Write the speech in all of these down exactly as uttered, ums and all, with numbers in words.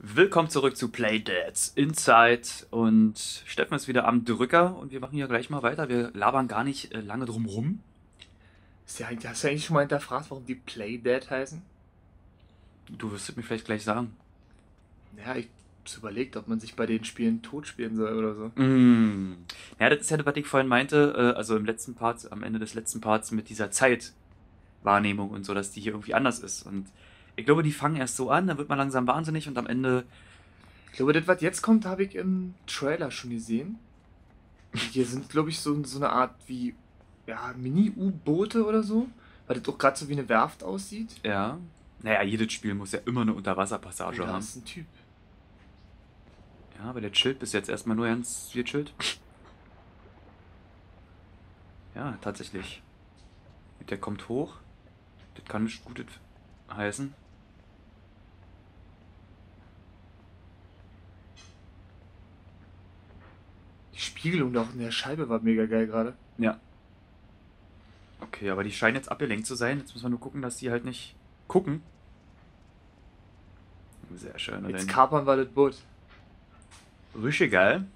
Willkommen zurück zu Playdads Inside und Steffen ist wieder am Drücker und wir machen hier gleich mal weiter. Wir labern gar nicht äh, lange drum rum. Ist ja, hast du eigentlich schon mal hinterfragt, warum die Playdead heißen? Du wirst es mir vielleicht gleich sagen. Ja, ich hab's überlegt, ob man sich bei den Spielen tot spielen soll oder so. Mm. Ja, das ist ja, was ich vorhin meinte, äh, also im letzten Part, am Ende des letzten Parts mit dieser Zeitwahrnehmung und so, dass die hier irgendwie anders ist. Und ich glaube, die fangen erst so an, dann wird man langsam wahnsinnig und am Ende. Ich glaube, das, was jetzt kommt, habe ich im Trailer schon gesehen. Hier sind, glaube ich, so, so eine Art wie, ja, Mini-U-Boote oder so. Weil das auch gerade so wie eine Werft aussieht. Ja. Naja, jedes Spiel muss ja immer eine Unterwasserpassage Oh, da haben. ist ein Typ. Ja, aber der chillt bis jetzt erstmal nur ganz gechillt. Ja, tatsächlich. Der kommt hoch. Das kann nicht Gutes heißen. Die Spiegelung da auch in der Scheibe war mega geil gerade. Ja. Okay, aber die scheinen jetzt abgelenkt zu sein. Jetzt müssen wir nur gucken, dass die halt nicht gucken. Sehr schön. Jetzt Dann kapern wir das Boot. richtig geil.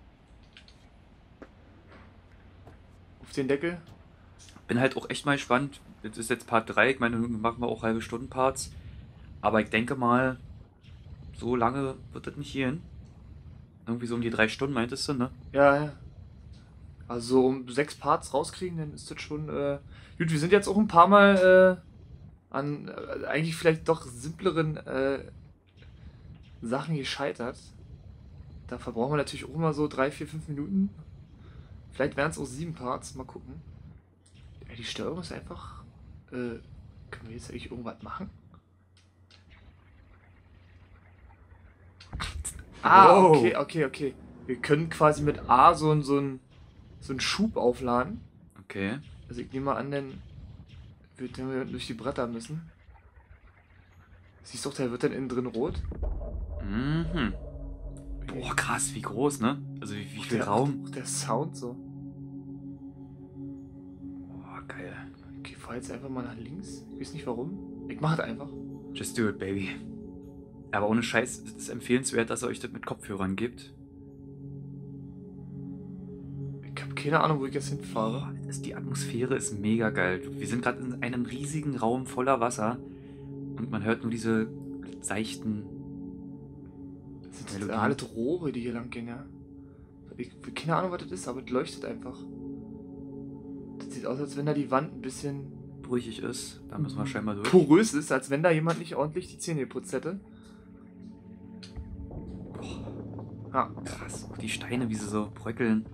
Auf den Deckel. Bin halt auch echt mal gespannt. Jetzt ist jetzt Part drei. Ich meine, machen wir auch halbe Stunden Parts. Aber ich denke mal, so lange wird das nicht gehen. Irgendwie so um die drei Stunden meintest du, ne? Ja, ja. Also um sechs Parts rauskriegen, dann ist das schon. Äh... Gut, wir sind jetzt auch ein paar Mal äh, an äh, eigentlich vielleicht doch simpleren äh, Sachen gescheitert. Da verbrauchen wir natürlich auch immer so drei, vier, fünf Minuten. Vielleicht wären es auch sieben Parts, mal gucken. Ja, die Steuerung ist einfach. Äh, können wir jetzt eigentlich irgendwas machen? Ah, Wow. okay, okay, okay. Wir können quasi mit A so, ein- so, ein, so einen Schub aufladen. Okay. Also ich nehme mal an, dann wird wenn wir durch die Bretter müssen. Siehst du, der wird dann innen drin rot. Mhm. Boah, krass, wie groß, ne? Also wie, wie viel der, Raum? Auch der Sound so. Boah, geil. Okay, fahr jetzt einfach mal nach links. Ich weiß nicht warum. Ich mach das einfach. Just do it, baby. Aber ohne Scheiß, es ist empfehlenswert, dass ihr euch das mit Kopfhörern gibt. Ich habe keine Ahnung, wo ich jetzt hinfahre. Boah, das, die Atmosphäre ist mega geil. Wir sind gerade in einem riesigen Raum voller Wasser und man hört nur diese seichten Das sind Melodien. alle Rohre, die hier lang gehen, ja. Ich habe keine Ahnung, was das ist, aber es leuchtet einfach. Das sieht aus, als wenn da die Wand ein bisschen brüchig ist. Da müssen wir scheinbar durch. porös ist, als wenn da jemand nicht ordentlich die Zähne geputzt hätte. Ja. Krass, auch die Steine, wie sie so bröckeln.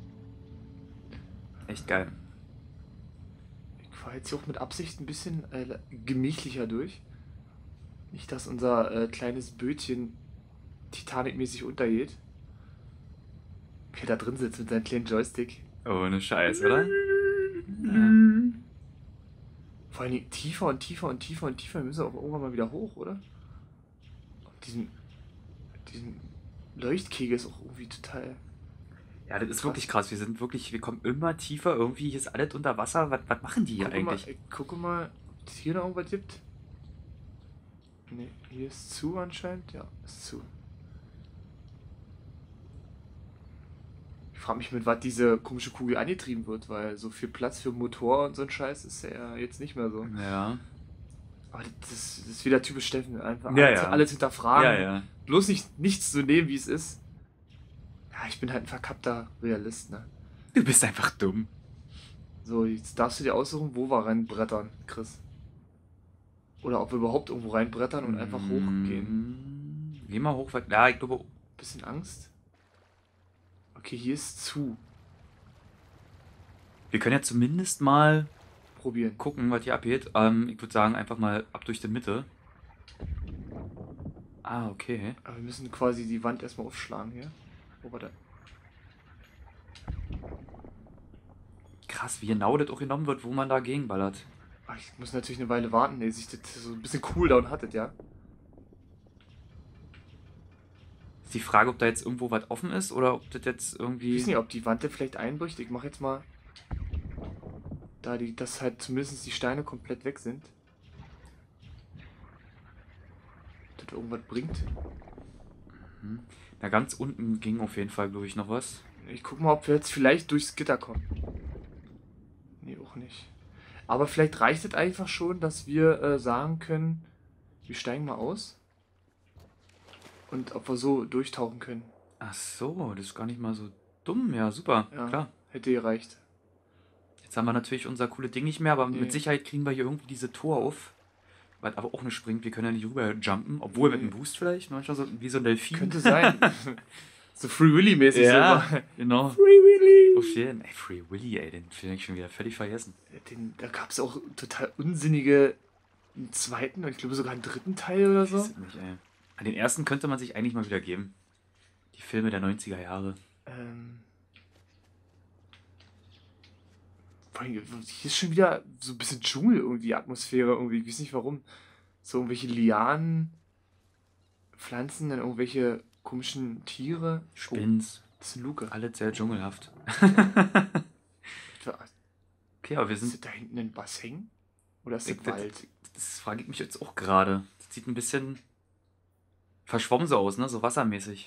Echt geil. Ich fahre jetzt hier auch mit Absicht ein bisschen äh, gemächlicher durch. Nicht, dass unser äh, kleines Bötchen Titanic-mäßig untergeht. Wie er da drin sitzt mit seinem kleinen Joystick. Ohne Scheiß, oder? Ja. Vor allen Dingen tiefer und tiefer und tiefer und tiefer. Wir müssen auch irgendwann mal wieder hoch, oder? Und diesen, diesen Leuchtkegel ist auch irgendwie total. Ja, das ist Krass. wirklich krass. Wir sind wirklich, wir kommen immer tiefer. Irgendwie hier ist alles unter Wasser. Was, was machen die hier Gucke mal, eigentlich? ich gucke mal, ob es hier noch irgendwas gibt. Ne, hier ist zu anscheinend. Ja, ist zu. Ich frage mich, mit was diese komische Kugel angetrieben wird, weil so viel Platz für Motor und so ein Scheiß ist ja jetzt nicht mehr so. Ja. Aber das ist, das ist wieder typisch Steffen. Einfach Ja, alles, ja. alles hinterfragen. Ja, ja. Bloß nicht, nichts zu nehmen, wie es ist. Ja, ich bin halt ein verkappter Realist, ne? Du bist einfach dumm. So, jetzt darfst du dir aussuchen, wo wir reinbrettern, Chris. Oder ob wir überhaupt irgendwo reinbrettern und einfach hochgehen. Mm, Geh mal hoch. weil- Ja, ich glaube. Bisschen Angst. Okay, hier ist zu. Wir können ja zumindest mal Probieren. gucken, was hier abgeht. Ähm, ich würde sagen, einfach mal ab durch die Mitte. Ah, okay. Aber wir müssen quasi die Wand erstmal aufschlagen hier. Oh, warte. Krass, wie genau das auch genommen wird, wo man da gegenballert. Ach, ich muss natürlich eine Weile warten, ehe sich das so ein bisschen Cooldown hattet, ja? Ist die Frage, ob da jetzt irgendwo was offen ist oder ob das jetzt Ich irgendwie. weiß nicht, ob die Wand da vielleicht einbricht. Ich mache jetzt mal. Da die, dass halt zumindest die Steine komplett weg sind. Ob das irgendwas bringt. Mhm. Na, ganz unten ging auf jeden Fall, glaube ich, noch was. Ich guck mal, ob wir jetzt vielleicht durchs Gitter kommen. Nee, auch nicht. Aber vielleicht reicht es einfach schon, dass wir äh, sagen können, wir steigen mal aus. Und ob wir so durchtauchen können. Ach so, das ist gar nicht mal so dumm. Ja, super, Ja, klar. hätte gereicht. Jetzt haben wir natürlich unser cooles Ding nicht mehr, aber Nee. mit Sicherheit kriegen wir hier irgendwie diese Tor auf. Was aber auch nicht springt. Wir können ja nicht rüber jumpen. Obwohl mit Nee. einem Boost vielleicht. Manchmal so wie so ein Delfin. Könnte sein. So Free Willy-mäßig. Ja, So. genau. Free Willy. Auf jeden Ey, Free Willy, ey, den finde ich schon wieder völlig vergessen. Den, da gab es auch total unsinnige einen zweiten und ich glaube sogar einen dritten Teil oder Ich so. weiß es nicht, ey. An den ersten könnte man sich eigentlich mal wieder geben. Die Filme der neunziger Jahre. Ähm. Vor allem, hier ist schon wieder so ein bisschen Dschungel irgendwie, Atmosphäre irgendwie. Ich weiß nicht warum. So irgendwelche Lianen, Pflanzen, dann irgendwelche komischen Tiere. Oh, Spins. das ist eine Luke. Alles sehr dschungelhaft. Etwa- Okay, aber wir Ist sind. das da hinten ein Bassin? Oder ist Ich, das das, Wald? das frage ich mich jetzt auch gerade. Das sieht ein bisschen verschwommen so aus, ne? So wassermäßig.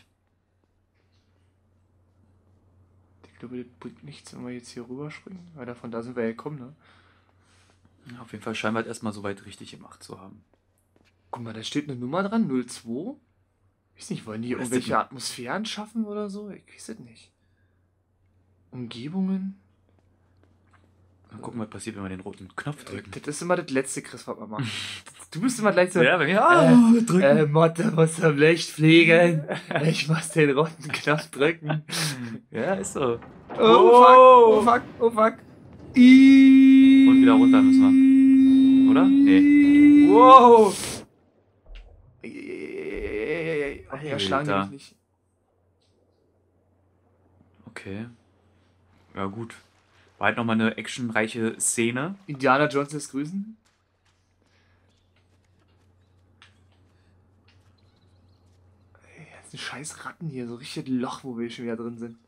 Ich glaube, das bringt nichts, wenn wir jetzt hier rüberspringen, weil davon da sind wir ja gekommen, ne? Ja, auf jeden Fall scheinen wir es erstmal soweit richtig gemacht zu haben. Guck mal, da steht eine Nummer dran, null zwei. Ich weiß nicht, wollen die Was ist irgendwelche denn- Atmosphären schaffen oder so? Ich weiß es nicht. Umgebungen? Mal gucken, was passiert, wenn wir den roten Knopf drücken. Das ist immer das letzte, Chris, was man macht. Du bist immer gleich so, Ja, bei mir. äh, Ah, drücken. äh, Motte muss am Licht fliegen. Ich muss den roten Knopf drücken. Ja, ist so. Oh, fuck, oh, fuck, oh, fuck. I Und wieder runter müssen wir. Oder? Nee. Wow. Ey, ey, ey, ey, ey. Ach, ja, schlagen die Alter. mich nicht. Okay. Ja, gut. War halt nochmal eine actionreiche Szene. Indiana Jones lässt grüßen. Ey, das sind scheiß Ratten hier, so richtig Loch, wo wir schon wieder drin sind.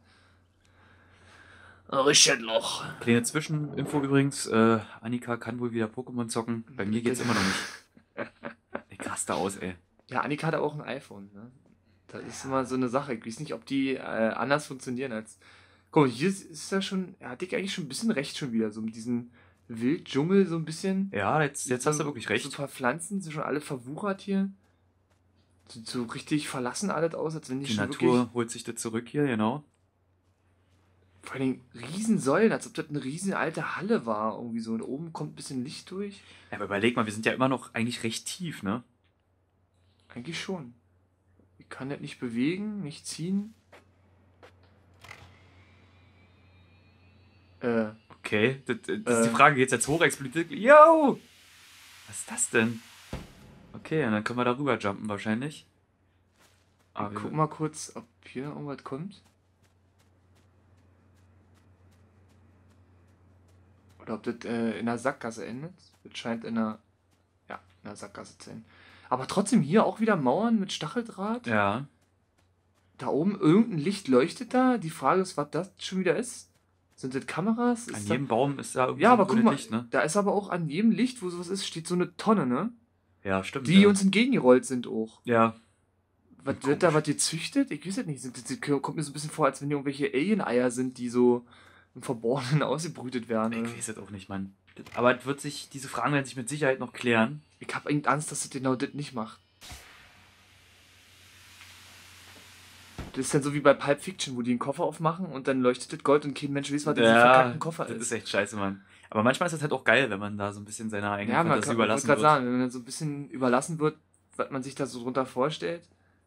Oh, richtig Loch. Kleine Zwischeninfo übrigens. Äh, Annika kann wohl wieder Pokémon zocken. Bei mir geht's immer noch nicht. Ich raste aus, ey. Ja, Annika hat auch ein iPhone, ne? Das ist immer so eine Sache. Ich weiß nicht, ob die äh, anders funktionieren als. Guck mal, hier ist, ist ja schon. Er hatte ich eigentlich schon ein bisschen recht schon wieder. So mit diesem Wilddschungel, so ein bisschen. Ja, jetzt, jetzt hast du wirklich So ein recht. paar Pflanzen sind schon alle verwuchert hier. Sieht so richtig verlassen alles aus, als wenn die, Die schon Natur wirklich. holt sich das zurück hier, genau. Vor allem Riesensäulen, als ob das eine riesen alte Halle war. Irgendwie so. Und oben kommt ein bisschen Licht durch. Ja, aber überleg mal, wir sind ja immer noch eigentlich recht tief, ne? Eigentlich schon. Ich kann das nicht bewegen, nicht ziehen. Äh. Okay, das, das ist die Äh. Frage, geht's jetzt hoch, explodiert? Yo! Was ist das denn? Okay, und dann können wir da rüber jumpen wahrscheinlich. Aber Ich guck wir- mal kurz, ob hier noch irgendwas kommt. Oder ob das äh, in der Sackgasse endet. Das scheint in der. Ja, in der Sackgasse zu enden. Aber trotzdem hier auch wieder Mauern mit Stacheldraht. Ja, Da oben irgendein Licht leuchtet da. Die Frage ist, was das schon wieder ist. Sind das Kameras? an Ist da... jedem Baum ist da irgendwie Ja, so aber ein guck grünes mal, Licht, ne? da ist aber auch an jedem Licht, wo sowas ist, steht so eine Tonne, ne? Ja, stimmt. Die ja. uns entgegengerollt sind auch. Ja, Was Komisch. wird da was gezüchtet? Ich weiß es nicht. Sind- Das kommt mir so ein bisschen vor, als wenn die irgendwelche Alien-Eier sind, die so im Verborgenen ausgebrütet werden. ich Oder? weiß es auch nicht, Mann. Das- Aber es wird sich, diese Fragen werden sich mit Sicherheit noch klären. Ich habe eigentlich Angst, dass das genau das nicht macht. Das ist dann so wie bei Pulp Fiction, wo die einen Koffer aufmachen und dann leuchtet das Gold und kein Mensch weiß, was in diesem verkackten Koffer das ist. ist echt scheiße, Mann. Aber manchmal ist es halt auch geil, wenn man da so ein bisschen seiner eigenen Ja, man Fantasie kann, ich wollte überlassen gerade wird. sagen, wenn man dann so ein bisschen überlassen wird, was man sich da so drunter vorstellt.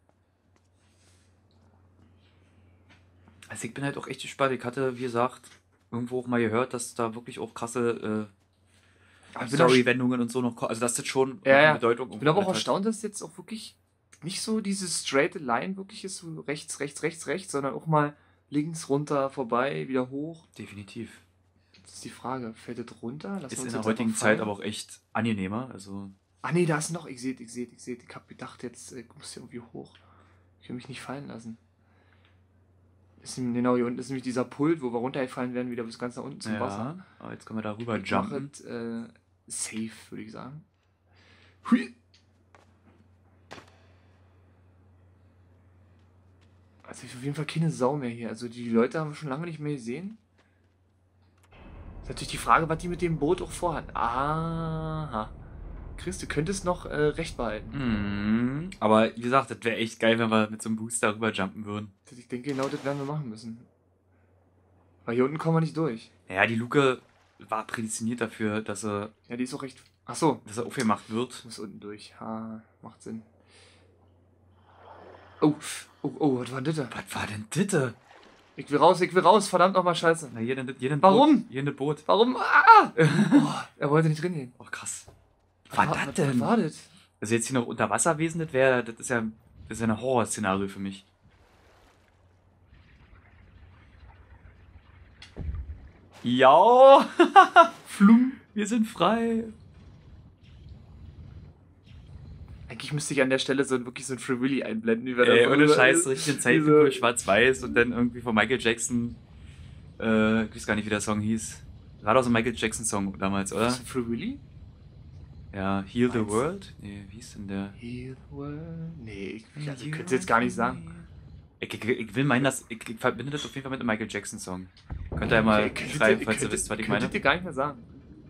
Also ich bin halt auch echt gespannt. Ich hatte, wie gesagt, irgendwo auch mal gehört, dass da wirklich auch krasse äh, Aber ich bin auch- Story-Wendungen und so noch kommen. Also dass das schon Ja, eine ja. Bedeutung Ich bin aber auch irgendwo hat. erstaunt, dass jetzt auch wirklich nicht so diese straight Line wirklich ist, so rechts, rechts, rechts, rechts, sondern auch mal links, runter, vorbei, wieder hoch. Definitiv. Das ist die Frage, fällt das runter? Lassen wir Ist uns in der jetzt heutigen einfach Zeit fallen? aber auch echt angenehmer. Also Ah nee, da ist noch, ich sehe, ich sehe, ich sehe. Ich habe gedacht, jetzt äh, ich muss hier irgendwie hoch. Ich will mich nicht fallen lassen. Ist, nämlich- genau, hier unten ist nämlich dieser Pult, wo wir runtergefallen werden, wieder bis ganz nach unten zum Wasser. ja, aber jetzt können wir da rüber Ich mach jumpen. es, äh, safe, würde ich sagen. Hui. Also auf jeden Fall keine Sau mehr hier. Also die Leute haben wir schon lange nicht mehr gesehen. Ist natürlich die Frage, was die mit dem Boot auch vorhatten. Aha. Chris, du könntest noch äh, Recht behalten. Mhm. Aber wie gesagt, das wäre echt geil, wenn wir mit so einem Booster rüber jumpen würden. Ich denke, genau das werden wir machen müssen. Weil hier unten kommen wir nicht durch. Ja, die Luke war prädestiniert dafür, dass er, Ja, die ist auch recht... Achso. dass er aufgemacht wird. Muss unten durch. Ha, macht Sinn. Oh, oh, oh, was war denn das? Was war denn das? Ich will raus, ich will raus, verdammt nochmal Scheiße. Na, hier, denn- hier denn Warum? Boot. Hier in das Boot. Warum? Ah! Oh, er wollte nicht drin gehen. Oh, krass. Was war das Was denn? war das? Also jetzt hier noch Unterwasserwesen, das wäre, das ist ja, das ist ja ein Horrorszenario für mich. Ja, Flum. wir sind frei. Eigentlich müsste ich an der Stelle so wirklich so ein Free Willy einblenden, wie wir Ey, da ohne so- Scheiß, richtig in diese- Zeitlupe, schwarz-weiß und dann irgendwie von Michael Jackson, äh, ich weiß gar nicht, wie der Song hieß. War doch so ein Michael Jackson-Song damals, oder? Was, ein Free Willy? Ja, Heal the Meinst du? World? Nee, wie hieß denn der? Heal the world. Nee, ich, also, ich könnte es jetzt gar nicht sagen. Ich, ich, ich will meinen, dass, ich, ich verbinde das auf jeden Fall mit einem Michael Jackson-Song. Könnt ihr ja mal Ich könnte- schreiben, ich falls ihr könnte- wisst, was ich könntet meine. ihr gar nicht mehr sagen.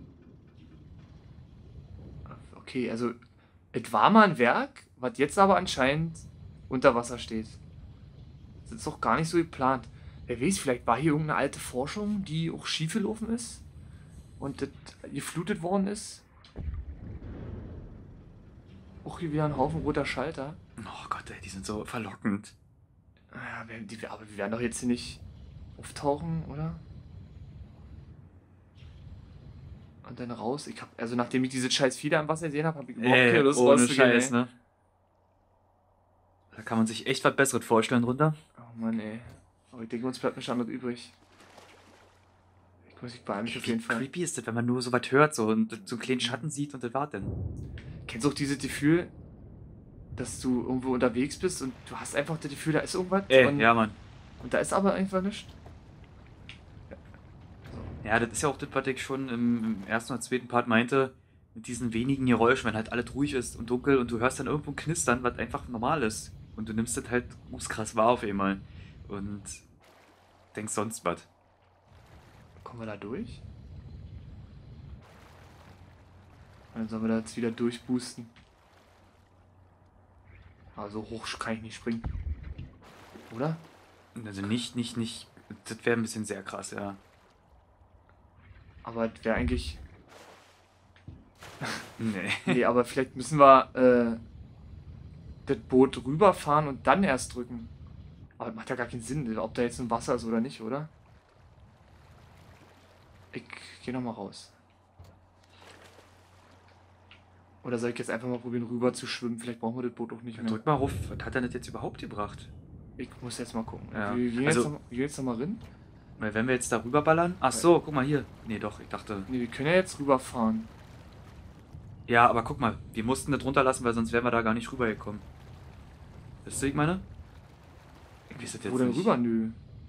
Okay, also es war mal ein Werk, was jetzt aber anscheinend unter Wasser steht. Das ist doch gar nicht so geplant. Wer weiß, vielleicht war hier irgendeine alte Forschung, die auch schief gelaufen ist und das geflutet worden ist. Auch hier wieder ein Haufen roter Schalter. Oh Gott, ey, die sind so verlockend. Ja, wir- die, aber wir werden doch jetzt hier nicht auftauchen, oder? Und dann raus. Ich hab, also nachdem ich diese scheiß Fieder im Wasser gesehen habe, habe ich überhaupt Ey, keine Lust ohne rauszugehen, Scheiß, ey. ne? Da kann man sich echt was Besseres vorstellen drunter. Oh Mann, ey. Aber ich denke, uns bleibt nichts anderes übrig. Ich muss mich beeilen mich auf jeden Wie Fall. creepy ist das, wenn man nur so was hört so und so einen kleinen Schatten sieht und das war dann. Kennst du auch dieses Gefühl, dass du irgendwo unterwegs bist und du hast einfach das Gefühl, da ist irgendwas Ey, und, ja, Mann. und da ist aber einfach nichts? Ja, das ist ja auch das, was ich schon im, im ersten oder zweiten Part meinte, mit diesen wenigen Geräuschen, wenn halt alles ruhig ist und dunkel und du hörst dann irgendwo ein Knistern, was einfach normal ist. Und du nimmst das halt ups krass wahr auf einmal. Und denkst sonst was. Kommen wir da durch? Dann sollen wir da jetzt wieder durchboosten. Aber so hoch kann ich nicht springen. Oder? Also nicht, nicht, nicht. Das wäre ein bisschen sehr krass, ja. Aber das wäre eigentlich... Nee. Nee, aber vielleicht müssen wir äh, das Boot rüberfahren und dann erst drücken. Aber das macht ja gar keinen Sinn, ob da jetzt ein Wasser ist oder nicht, oder? Ich gehe nochmal raus. Oder soll ich jetzt einfach mal probieren, rüber zu schwimmen? Vielleicht brauchen wir das Boot auch nicht Dann mehr. drück mal auf. Was hat er das jetzt überhaupt gebracht? Ich muss jetzt mal gucken. Ja, Wir gehen also- jetzt noch, wir gehen jetzt noch mal rein. Weil wenn wir jetzt da rüberballern. Ach so, guck mal hier. Nee, doch, ich dachte. Ne, wir können ja jetzt rüberfahren. Ja, aber guck mal, wir mussten das runterlassen, weil sonst wären wir da gar nicht rübergekommen. Wisst ihr, was ich meine? Ich weiß das jetzt Wo denn nicht. rüber? Nö.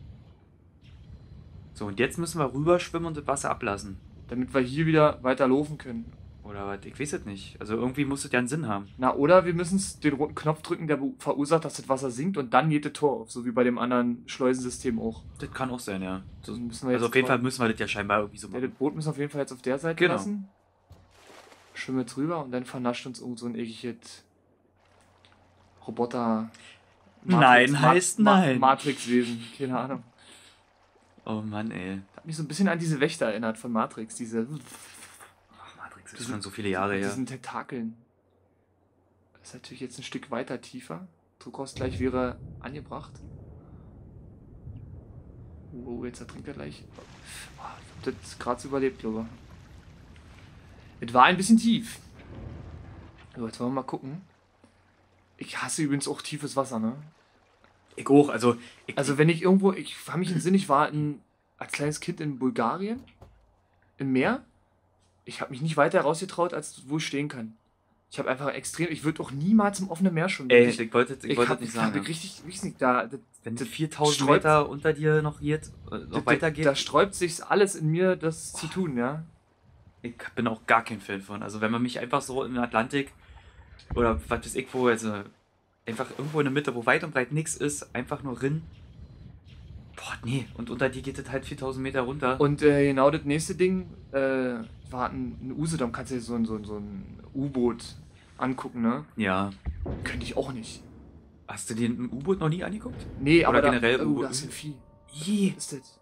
So, und jetzt müssen wir rüberschwimmen und das Wasser ablassen. Damit wir hier wieder weiter laufen können. Oder was? Ich weiß es nicht. Also irgendwie muss es ja einen Sinn haben. Na, oder wir müssen den roten Knopf drücken, der be- verursacht, dass das Wasser sinkt und dann geht das Tor auf. So wie bei dem anderen Schleusensystem auch. Das kann auch sein, ja. So, Das müssen wir also jetzt auf jeden mal- Fall müssen wir das ja scheinbar irgendwie so Ja, das machen. Boot müssen wir auf jeden Fall jetzt auf der Seite Genau. lassen. Schwimmen jetzt rüber und dann vernascht uns irgend so ein ekliges Roboter. Nein heißt nein. Matrix-Wesen, keine Ahnung. Oh Mann, ey. Hat mich so ein bisschen an diese Wächter erinnert von Matrix, diese, Ach, Matrix ist schon so viele Jahre her. diesen Tentakeln. Das ist natürlich jetzt ein Stück weiter tiefer. Druckausgleich wäre angebracht. Oh, jetzt ertrinkt er gleich. Oh, ich hab das gerade so überlebt, glaube ich. Es war ein bisschen tief. So, jetzt wollen wir mal gucken. Ich hasse übrigens auch tiefes Wasser, ne? Ich auch, also. Ich, Also wenn ich irgendwo, ich habe mich im Sinn, ich war in, als kleines Kind in Bulgarien, im Meer. Ich habe mich nicht weiter rausgetraut, als wo ich stehen kann. Ich habe einfach extrem, ich würde auch niemals im offenen Meer schwimmen. ey, ich, ich wollte ich ich wollte hab, das nicht ich hab sagen. Ja. richtig, ich weiß nicht, da, das, Wenn das viertausend sträubt- Meter unter dir noch jetzt äh, noch das, weitergeht. da sträubt sich alles in mir, das zu tun, ja. Ich bin auch gar kein Fan von. Also wenn man mich einfach so im Atlantik oder was weiß ich wo, also Einfach irgendwo in der Mitte, wo weit und breit nichts ist, einfach nur rin. Boah, nee. Und unter dir geht es halt viertausend Meter runter. Und äh, genau das nächste Ding, äh, war ein, ein Usedom, kannst du dir so ein, so ein, so ein U-Boot angucken, ne? Ja. Könnte ich auch nicht. Hast du dir ein U-Boot noch nie angeguckt? Nee, aber Oder da, generell oh, U-Boot? da ist ein Vieh. Ih. Was ist das?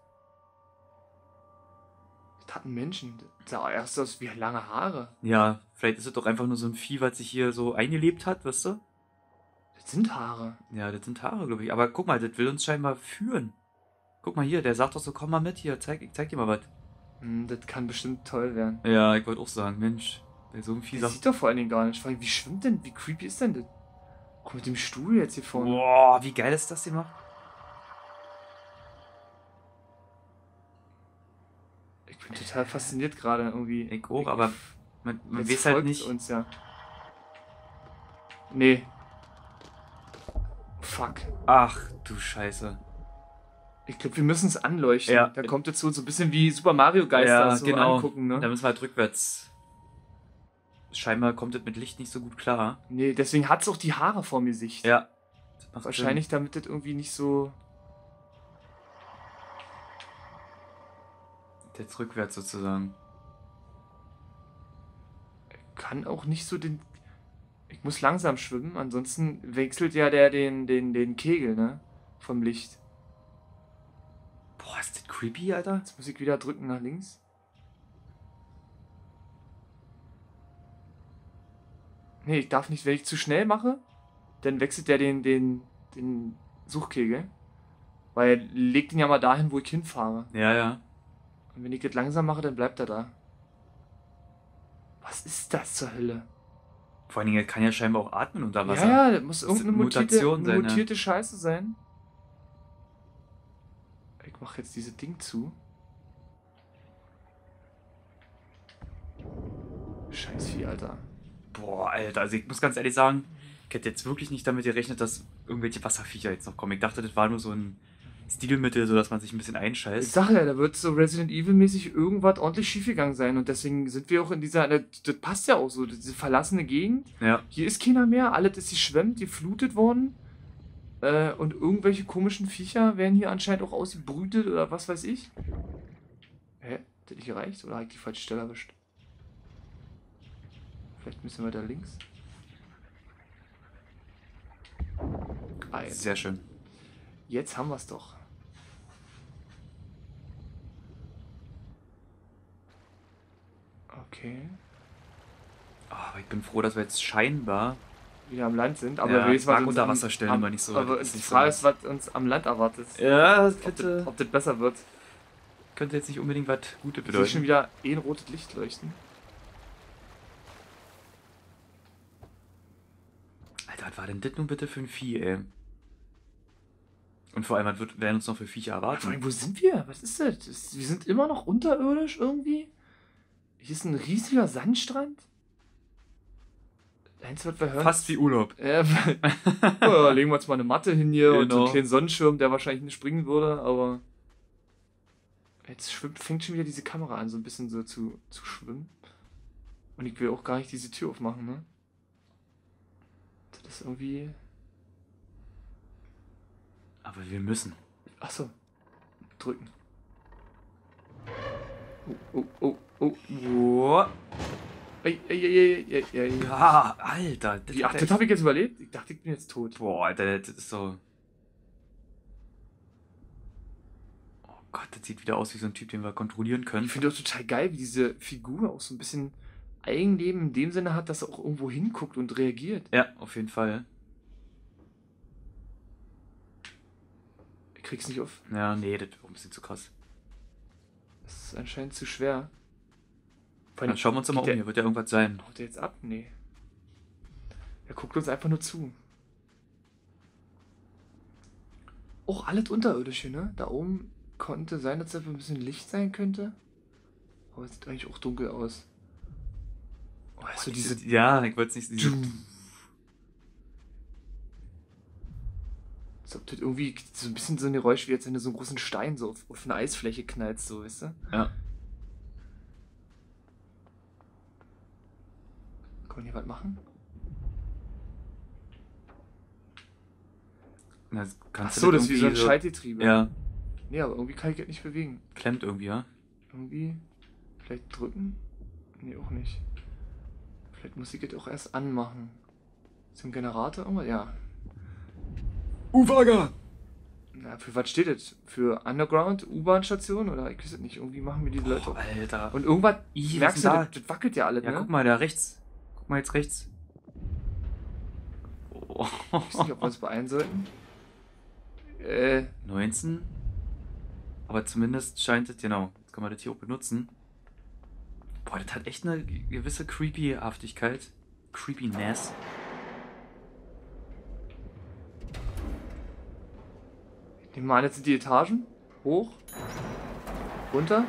Das hat einen Menschen. Das sah erst aus wie lange Haare. Ja, vielleicht ist es doch einfach nur so ein Vieh, was sich hier so eingelebt hat, weißt du? Das sind Haare. Ja, das sind Haare, glaube ich. Aber guck mal, das will uns scheinbar führen. Guck mal hier, der sagt doch so, komm mal mit hier, zeig, ich zeig dir mal was. Hm, das kann bestimmt toll werden. Ja, ich wollte auch sagen, Mensch, bei so einem Vieh Das sagt... sieht doch vor allen Dingen gar nicht. Vor allem, wie schwimmt denn? Wie creepy ist denn das? Guck mit dem Stuhl jetzt hier vorne. Boah, wie geil ist das gemacht? Ich bin total fasziniert gerade irgendwie. Ich auch, aber man, man Jetzt weiß halt folgt nicht... uns ja. Nee. Fuck. Ach, du Scheiße. Ich glaube, wir müssen es anleuchten. Ja. Da kommt jetzt so, so ein bisschen wie Super Mario Geister Ja, so genau. angucken, Da ne? müssen wir halt rückwärts... Scheinbar kommt das mit Licht nicht so gut klar. Nee, deswegen hat es auch die Haare vorm Gesicht. Ja. Das macht Wahrscheinlich, damit das irgendwie nicht so... Sinn. Jetzt rückwärts sozusagen. Kann auch nicht so den... Ich muss langsam schwimmen, ansonsten wechselt ja der den, den, den Kegel, ne? Vom Licht. Boah, ist das creepy, Alter? Jetzt muss ich wieder drücken nach links. Nee, ich darf nicht, wenn ich zu schnell mache, dann wechselt der den, den, den Suchkegel. Weil er legt ihn ja mal dahin, wo ich hinfahre. Ja, ja. Und wenn ich das langsam mache, dann bleibt er da. Was ist das zur Hölle? Vor allen Dingen, er kann ja scheinbar auch atmen unter Wasser. Ja, ja, das muss Das irgendeine wird mutierte, Mutation eine sein, ja. mutierte Scheiße sein. Ich mach jetzt dieses Ding zu. Scheiß Vieh, Alter. Boah, Alter, also ich muss ganz ehrlich sagen, ich hätte jetzt wirklich nicht damit gerechnet, dass irgendwelche Wasserviecher jetzt noch kommen. Ich dachte, das war nur so ein Stilmittel, so dass man sich ein bisschen Ich einscheißt. sag ja, da wird so Resident Evil-mäßig irgendwas ordentlich schiefgegangen sein. Und deswegen sind wir auch in dieser. Das, das passt ja auch so, diese verlassene Gegend. Ja. Hier ist keiner mehr, alles ist geschwemmt, geflutet worden. Äh, und irgendwelche komischen Viecher werden hier anscheinend auch ausgebrütet oder was weiß ich. Hä? Hat das nicht gereicht? Oder habe ich die falsche Stelle erwischt? Vielleicht müssen wir da links. Ah, jetzt. Sehr schön. Jetzt haben wir es doch. Okay. Oh, aber ich bin froh, dass wir jetzt scheinbar... Wieder am Land sind, aber Ja, wir ich mag uns Unterwasserstellen am, immer nicht so, Aber das ist die nicht Frage so ist, was uns am Land erwartet. Ja, das Ob könnte, das, ob das besser wird. könnte jetzt nicht unbedingt was Gutes Ich sehe schon bedeuten. wieder eh ein rotes Licht leuchten. Alter, was war denn das nun bitte für ein Vieh, ey? Und vor allem, was wird, werden uns noch für Viecher Vor allem, erwarten? wo sind wir? Was ist das? das? Wir sind immer noch unterirdisch irgendwie. Hier ist ein riesiger Sandstrand. Eins wird wir hören. Fast wie Urlaub. Äh, ja, legen wir uns mal eine Matte hin hier und so Genau. einen kleinen Sonnenschirm, der wahrscheinlich nicht springen würde, aber jetzt schwimmt, fängt schon wieder diese Kamera an, so ein bisschen so zu, zu schwimmen. Und ich will auch gar nicht diese Tür aufmachen, ne? Das ist irgendwie... Aber wir müssen. Achso. Drücken. Oh, oh, oh, oh. Boah. Ey, ey, ey, ey, ey, ey. Ja, Alter. Das Wie, hat ach, echt- das habe ich jetzt überlebt? Ich dachte, ich bin jetzt tot. Boah, Alter, das ist so... Oh Gott, das sieht wieder aus wie so ein Typ, den wir kontrollieren können. Ich finde auch total geil, wie diese Figur auch so ein bisschen Eigenleben in dem Sinne hat, dass er auch irgendwo hinguckt und reagiert. Ja, auf jeden Fall. Ich krieg's nicht auf. Ja, nee, das ist auch ein bisschen zu krass. Das ist anscheinend zu schwer. Vor Dann allem, schauen wir uns doch mal um, geht der- hier wird ja irgendwas sein. Haut der jetzt ab? Nee. Er guckt uns einfach nur zu. Auch alles Unterirdische, ne? Da oben konnte sein, dass da ein bisschen Licht sein könnte. Aber es sieht eigentlich auch dunkel aus. Oh, hast du diese... Ja, ich wollte es nicht... Diese, Als ob das irgendwie so ein bisschen so ein Geräusch wie jetzt, wenn du so einen großen Stein so auf, auf eine Eisfläche knallst, so, weißt du? ja. Kann man hier was machen? Na, Ach kannst du so, das ist wie so ein irgendwie Schaltgetriebe. Ja, Nee, aber irgendwie kann ich das nicht bewegen. klemmt irgendwie, ja. Irgendwie. Vielleicht drücken? Nee, auch nicht. Vielleicht muss ich das auch erst anmachen. Ist ein Generator irgendwas? Ja. Uwaga! Na, für was steht das? Für Underground, U-Bahn-Station? Oder ich weiß es nicht. Irgendwie machen wir die Leute Oh, auch. Alter. Und irgendwas, Ih, was merkst du, ist denn das, da? das wackelt ja alles, Ja, ne? guck mal, da rechts. Guck mal jetzt rechts. Oh. Ich weiß nicht, ob wir uns beeilen sollten. Äh, neunzehn. Aber zumindest scheint es, genau. Jetzt kann man das hier auch benutzen. Boah, das hat echt eine gewisse Creepy-Haftigkeit. Creepiness. ich nehme mal an, jetzt sind die Etagen. Hoch. Runter.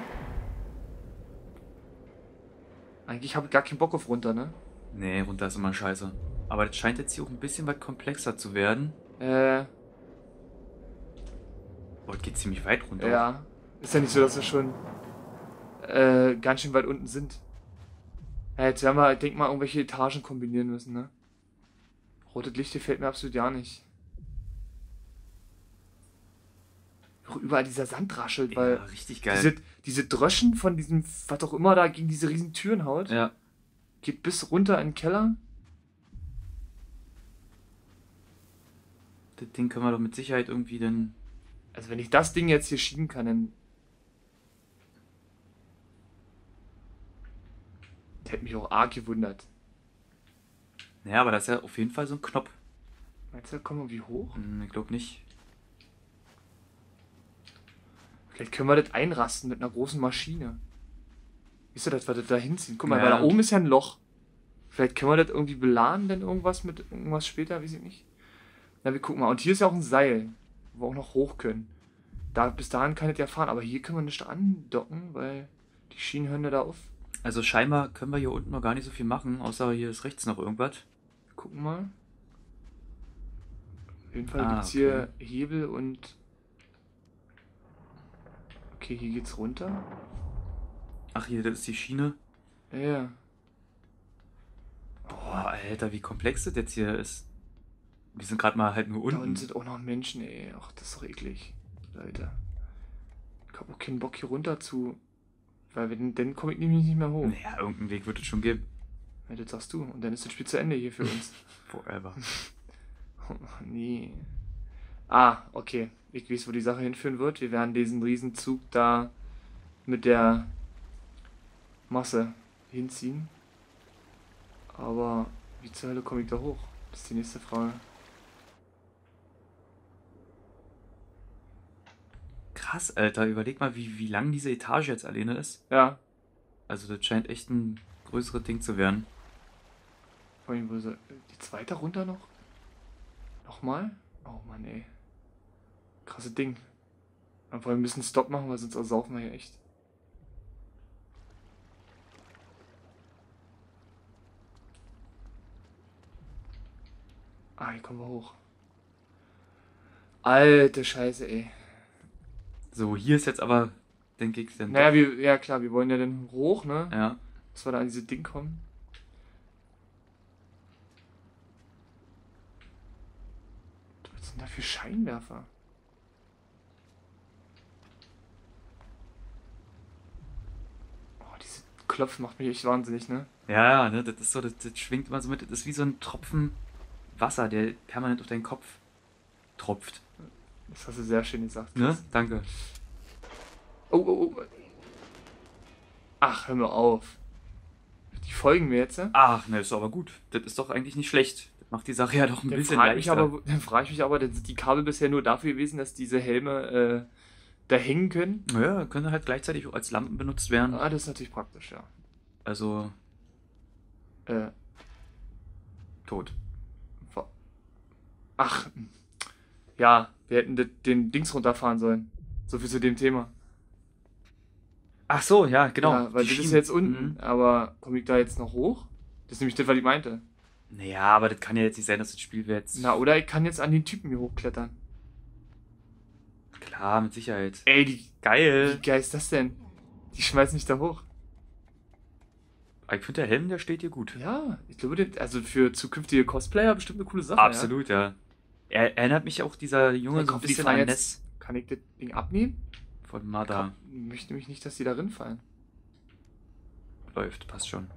Eigentlich habe ich gar keinen Bock auf runter, ne? Nee, runter ist immer scheiße. Aber das scheint jetzt hier auch ein bisschen was komplexer zu werden. Äh, Boah, das geht ziemlich weit runter. ja. Ist ja nicht so, dass wir schon äh, ganz schön weit unten sind. Ja, jetzt werden wir, ich denk mal, irgendwelche Etagen kombinieren müssen, ne? Rotes Licht gefällt mir absolut gar nicht. Auch überall dieser Sand raschelt, weil Ja, richtig geil. diese, diese Dröschen von diesem, was auch immer da gegen diese riesen Türen haut, Ja. geht bis runter in den Keller. Das Ding können wir doch mit Sicherheit irgendwie dann. Also wenn ich das Ding jetzt hier schieben kann, dann... Das hätte mich auch arg gewundert. Naja, aber das ist ja auf jeden Fall so ein Knopf. Meinst du, da kommen wir irgendwie hoch? Hm, ich glaube nicht. Vielleicht können wir das einrasten mit einer großen Maschine. Siehst du, dass wir das da hinziehen? Guck mal, Ja. weil da oben ist ja ein Loch. Vielleicht können wir das irgendwie beladen, denn irgendwas mit irgendwas später, weiß ich nicht. Na, wir gucken mal. Und hier ist ja auch ein Seil, wo wir auch noch hoch können. Da, bis dahin kann das ja fahren, aber hier können wir nicht andocken, weil die Schienen hören ja da auf. Also scheinbar können wir hier unten noch gar nicht so viel machen, außer hier ist rechts noch irgendwas. Wir gucken mal. Auf jeden Fall Ah, gibt es hier Hebel und... Okay, hier geht's runter. Ach, hier, das ist die Schiene. Ja, ja. Boah, Alter, wie komplex das jetzt hier ist. Wir sind gerade mal halt nur Da unten unten. sind auch noch Menschen, ey. Ach, das ist doch eklig. Leute. Ich hab auch keinen Bock hier runter zu. Weil wenn, dann komme ich nämlich nicht mehr hoch. Naja, irgendeinen Weg wird es schon geben. Ja, das sagst du. Und dann ist das Spiel zu Ende hier für uns. Forever. Oh, nee. Ah, okay. Ich weiß, wo die Sache hinführen wird. Wir werden diesen Riesenzug da mit der Masse hinziehen. Aber wie zur Hölle komme ich da hoch? Das ist die nächste Frage. Krass, Alter, überleg mal, wie, wie lang diese Etage jetzt alleine ist. Ja, Also das scheint echt ein größeres Ding zu werden. vor allem, wo so, die zweite runter noch? Nochmal? Oh Mann, ey. Krasse Ding. Aber vor allem müssen einen Stopp machen, weil sonst ersaufen wir hier echt. Ah, hier kommen wir hoch. Alte Scheiße, ey. So, hier ist jetzt aber, denke ich, dann Naja, wir, ja klar, wir wollen ja dann hoch, ne? doch, ja. Dass wir da an diese Ding kommen. Was sind da für Scheinwerfer? Oh, diese Klopf macht mich echt wahnsinnig, ne? Ja, ja, ne, das ist so, das, das schwingt immer so mit, das ist wie so ein Tropfen Wasser, der permanent auf deinen Kopf tropft. Das hast du sehr schön gesagt. Ne? Danke. Oh, oh, oh. Ach, hör mir auf. Die folgen mir jetzt, ne? Ach, ne, ist doch aber gut. Das ist doch eigentlich nicht schlecht. Das macht die Sache ja doch ein Dann bisschen frage ich leichter. aber, dann frage ich mich aber, dann sind die Kabel bisher nur dafür gewesen, dass diese Helme äh, da hängen können. Ja, können halt gleichzeitig auch als Lampen benutzt werden. Ah, das ist natürlich praktisch, ja. Also, Äh, tot. wa- ach, ja, wir hätten de- den Dings runterfahren sollen. So viel zu dem Thema. Ach so, ja, genau. Ja, weil Die das ist Schienen. ja jetzt unten, Mhm. aber komme ich da jetzt noch hoch? Das ist nämlich das, was ich meinte. Naja, aber das kann ja jetzt nicht sein, dass das Spiel jetzt. Na, oder ich kann jetzt an den Typen hier hochklettern. Klar, mit Sicherheit. Ey, die, Geil. wie geil ist das denn? Die schmeißen mich da hoch. Aber ich finde, der Helm, der steht dir gut. Ja, ich glaube, das, also für zukünftige Cosplayer bestimmt eine coole Sache. Absolut, ja. Er erinnert mich auch dieser Junge Hey, so ein komm, die bisschen fallen an jetzt. Ness Kann ich das Ding abnehmen? von Mada. Ich möchte mich nicht, dass die da fallen. Läuft, passt schon.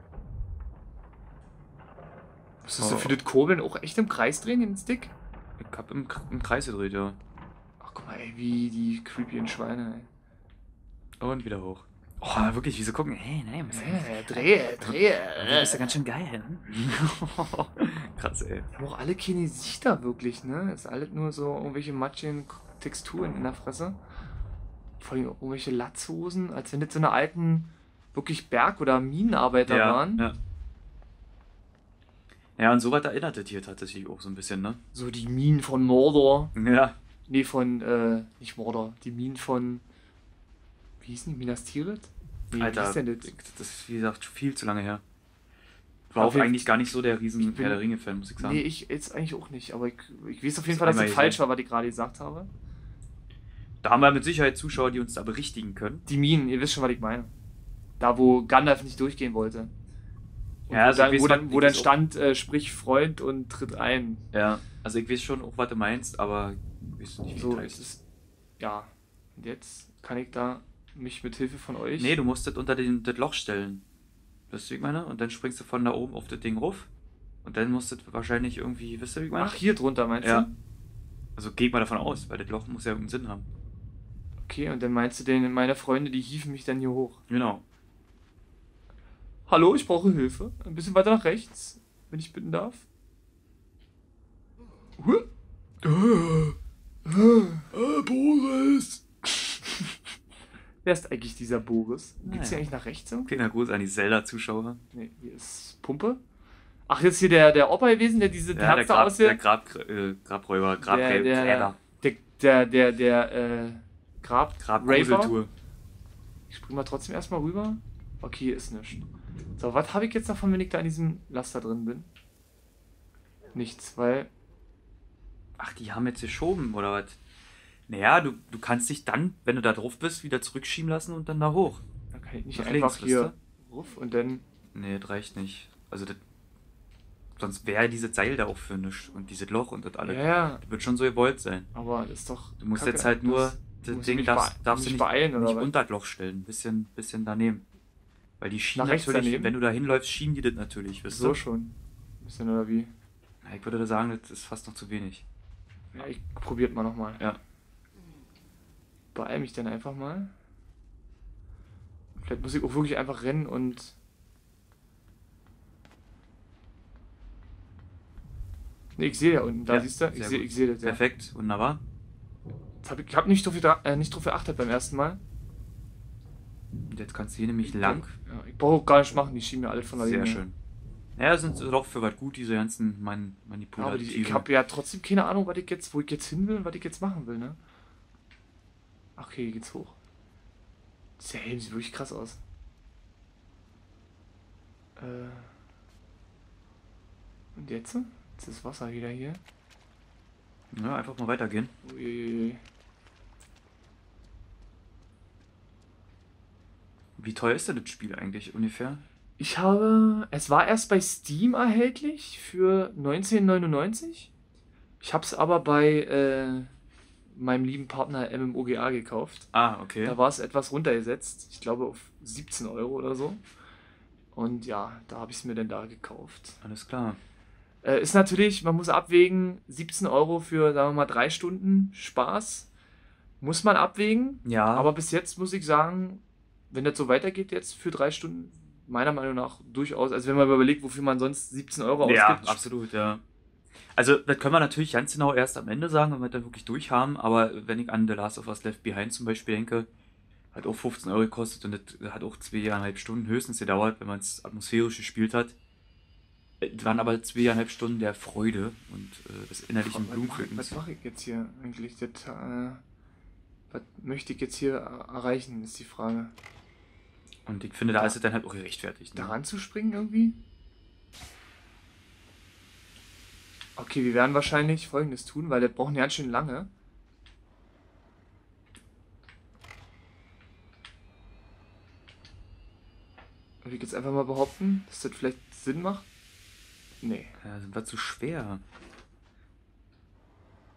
Musstest du Oh. für das Kurbeln auch echt im Kreis drehen, den Stick? Ich hab im, im Kreis gedreht, ja. Ach guck mal, ey, wie die creepyen Schweine, ey. Und wieder hoch. Oh, wirklich, wie sie gucken. Hey, nein, was Äh, drehe, drehe. Du bist ja ganz schön geil. Hm? Krass, ey. Die haben auch alle keine Gesichter wirklich, ne? Das ist alles nur so irgendwelche matschigen Texturen in der Fresse. Vor allem auch irgendwelche Latzhosen, als wenn das so eine alten, wirklich Berg- oder Minenarbeiter Ja, waren. ja. Ja, und sowas erinnert das hier tatsächlich auch so ein bisschen, ne? So die Minen von Mordor. Ja. Nee, von, äh, nicht Mordor. Die Minen von, wie hießen die? Minas Tirith? Nee, wie Alter, hieß denn das? das ist, wie gesagt, viel zu lange her. War Auf auch jeden- eigentlich gar nicht so der riesen Ich bin- Herr der Ringe-Fan, muss ich sagen. Nee, ich jetzt eigentlich auch nicht, aber ich, ich weiß auf jeden Das Fall, dass einmal das falsch gesehen. war, was ich gerade gesagt habe. Da haben wir mit Sicherheit Zuschauer, die uns da berichtigen können. Die Minen, ihr wisst schon, was ich meine. Da, wo Gandalf nicht durchgehen wollte. Und Ja, wo, also dann, ich wo, weiß dann, halt, wo ich dann weiß auch- stand, äh, sprich Freund und tritt ein. Ja, also ich weiß schon auch, was du meinst, aber ich weiß nicht, wie So, das es heißt. ist, ja. Und jetzt kann ich da mich mit Hilfe von euch. Nee, du musst das unter den, das Loch stellen. Weißt du, wie ich meine? Und dann springst du von da oben auf das Ding rauf. Und dann musst du wahrscheinlich irgendwie, wisst ihr, wie ich meine? Ach, hier drunter meinst Ja. du? Also geht mal davon aus, weil das Loch muss ja irgendeinen Sinn haben. Okay, und dann meinst du denn, meine Freunde, die hieven mich dann hier hoch. Genau. Hallo, ich brauche Hilfe. Ein bisschen weiter nach rechts, wenn ich bitten darf. Huh? Äh, Boris! Wer ist eigentlich dieser Boris? Geht's Naja. hier eigentlich nach rechts? So? Kleiner Gruß an die Zelda-Zuschauer. Nee, hier ist Pumpe. Ach, jetzt hier der, der Opa gewesen, der diese Ja, der, Herz da Grab, aussieht. der Grab, äh, Grabräuber, der, der, Grabgräber, der, der, der, der, äh, Grab, Raver. Grabgruseltour. Ich spring mal trotzdem erstmal rüber. Okay, hier ist nichts. So, was habe ich jetzt davon, wenn ich da in diesem Laster drin bin? Nichts, weil. Ach, die haben jetzt geschoben, oder was? Naja, du, du kannst dich dann, wenn du da drauf bist, wieder zurückschieben lassen und dann da hoch. Da kann ich nicht Nach einfach links, hier wisst ruf und dann. Nee, das reicht nicht. Also, das, sonst wäre dieses Seil da auch für nichts. Und dieses Loch und das Ja, alles. ja, Das wird schon so gewollt sein. aber das ist doch. Du musst Kacke. jetzt halt nur, Das- das musst Ding mich darfst, bee- darfst mich du nicht, beeilen, oder nicht was? unter das Loch stellen. Ein bisschen, bisschen daneben. Weil die schieben Nach rechts natürlich, daneben? wenn du da hinläufst, schieben die das natürlich, wisst So du? schon. Bisschen oder wie? Ja, ich würde da sagen, das ist fast noch zu wenig. Ja, ich probiert mal nochmal. Ja. Beeil mich dann einfach mal. Vielleicht muss ich auch wirklich einfach rennen und. Ne, ich sehe ja unten. Da Ja, siehst du? Ich sehr sehe gut. ich sehe das ja. Perfekt, wunderbar. Jetzt hab ich ich habe nicht, drauf gedra- äh, nicht drauf geachtet beim ersten Mal. Und jetzt kannst du hier nämlich lang. Ja, ich brauche auch gar nicht machen, die schieben mir alle von der Sehr Linie. schön. Ja, sind doch für was gut, diese ganzen Man Ja, aber die, ich Manipulativen. habe ja trotzdem keine Ahnung, was ich jetzt, wo ich jetzt hin will und was ich jetzt machen will, ne? Ach, okay, hier geht's hoch. Der Helm sieht wirklich krass aus. Äh. Und jetzt? Jetzt ist das Wasser wieder hier. Ja, einfach mal weitergehen. Uiuiui. Wie teuer ist denn das Spiel eigentlich ungefähr? Ich habe. Es war erst bei Steam erhältlich für neunzehn neunundneunzig. Ich habe es aber bei äh, meinem lieben Partner M M O G A gekauft. Ah, okay. Da war es etwas runtergesetzt. Ich glaube auf siebzehn Euro oder so. Und ja, da habe ich es mir dann da gekauft. Alles klar. Äh, ist natürlich, man muss abwägen, siebzehn Euro für, sagen wir mal, drei Stunden Spaß. Muss man abwägen. Ja, Aber bis jetzt muss ich sagen, wenn das so weitergeht jetzt für drei Stunden, meiner Meinung nach durchaus, also wenn man überlegt, wofür man sonst siebzehn Euro ja, ausgibt. absolut, ja. Also, das können wir natürlich ganz genau erst am Ende sagen, wenn wir das wirklich durch haben, aber wenn ich an The Last of Us Left Behind zum Beispiel denke, hat auch fünfzehn Euro gekostet und das hat auch zweieinhalb Stunden höchstens gedauert, wenn man es atmosphärisch gespielt hat. Es waren aber zweieinhalb Stunden der Freude und äh, des innerlichen Was mache Blumenpflückens. mach ich jetzt hier eigentlich? Das, äh, was möchte ich jetzt hier er- erreichen, ist die Frage. Und ich finde, da Da- ist es dann halt auch gerechtfertigt. Ne? Daran zu springen irgendwie? Okay, wir werden wahrscheinlich Folgendes tun, weil das brauchen ja ganz schön lange. Würde ich jetzt einfach mal behaupten, dass das vielleicht Sinn macht? Nee. Ja, sind wir zu schwer.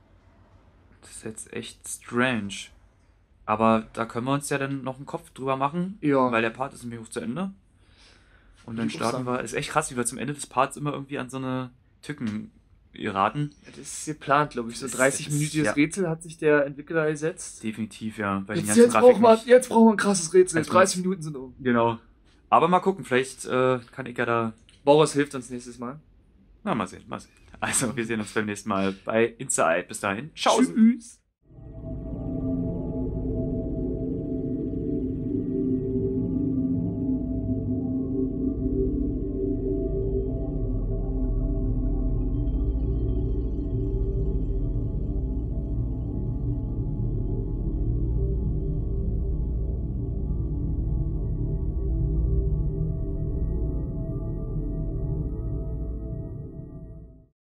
ist jetzt echt strange. Aber da können wir uns ja dann noch einen Kopf drüber machen, Ja. weil der Part ist nämlich auch zu Ende. Und dann Ich auch starten sagen. wir. Ist echt krass, wie wir zum Ende des Parts immer irgendwie an so eine Tücken geraten. Ja, das ist geplant, glaube ich. So Das ist- dreißig-minütiges ja. Rätsel hat sich der Entwickler gesetzt. Definitiv, ja. Bei den Jetzt, ganzen jetzt, brauchen wir, Grafiken. jetzt brauchen wir ein krasses Rätsel. Also- dreißig Minuten sind um. Genau. Aber mal gucken, vielleicht äh, kann ich ja da. Boris hilft uns nächstes Mal. Na, mal sehen, mal sehen. Also, wir sehen uns beim nächsten Mal bei Inside. Bis dahin. Ciao. Tschüss.